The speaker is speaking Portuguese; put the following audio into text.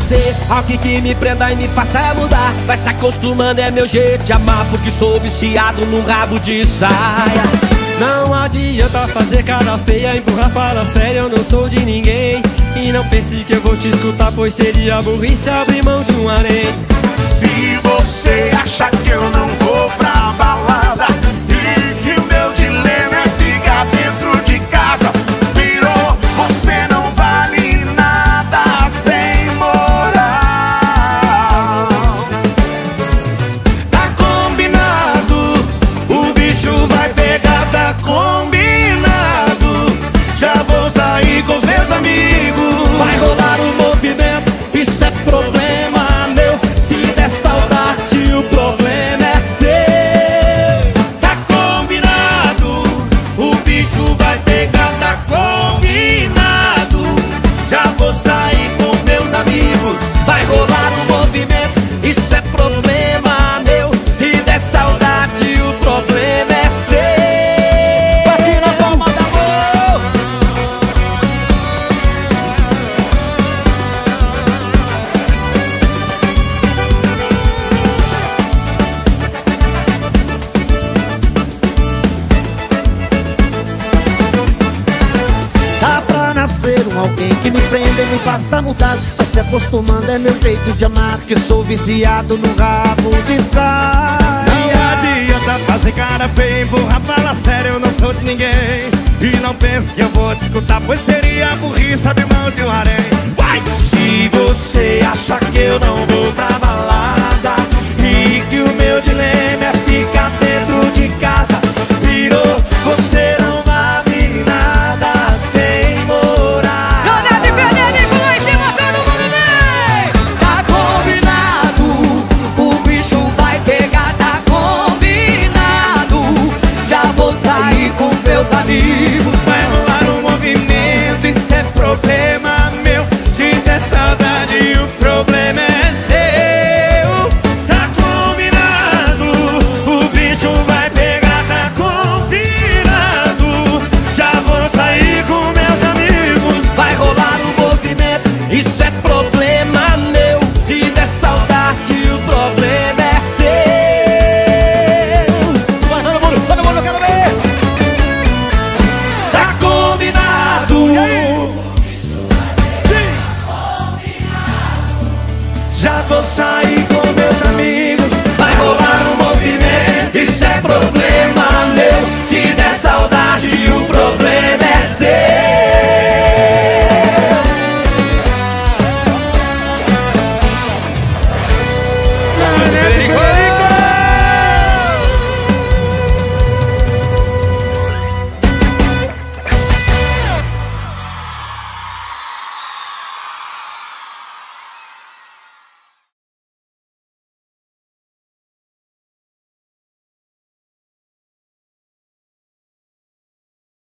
ser alguém que me prenda e me faça mudar. Vai se acostumando, é meu jeito de amar, porque sou viciado num rabo de saia. Não adianta fazer cara feia, empurrar, fala sério, eu não sou de ninguém. E não pense que eu vou te escutar, pois seria burrice abrir mão de um harém. Se você acha que eu não vou pra balada e que o meu dilema é ficar dentro de casa, virou, você não vale nada sem moral. Tá combinado, o bicho vai pegar, tá combinado. Já vou sair com os meus amigos. Vai rolar um movimento, isso é problema meu. Se der saudade, o problema é seu. Tá combinado, o bicho vai pegar, tá combinado. Já vou sair com os meus amigos. Vai rolar um movimento, isso é problema meu. Se der saudade, o problema é seu. Bate na palma da mão. Tá pra nascer alguém que me prenda e me faça mudar. Vai se acostumando, é meu jeito de amar, que sou viciado no rabo de saia. Não adianta fazer cara feia, empurrar, fala sério, eu não sou de ninguém. E não pense que eu vou te escutar, pois seria burrice abrir mão de um harém. Vai! Se você acha que eu não vou pra balada e que o meu dilema é ficar dentro de casa, virou, você não vale nada sem moral. Donete, Fernando, pula em cima, todo mundo vem! Tá combinado, o bicho vai pegar, tá combinado. Já vou sair com os meus amigos. Vai rolar um movimento, isso é problema meu. Se der saudade, o problema é seu. Tá combinado, o bicho vai pegar, tá combinado. Já vou sair com meus amigos. Vai rolar um movimento, isso é problema meu. Se der saudade, o problema é seu. Vai todo mundo, eu quero ver. Tá combinado. Já vou sair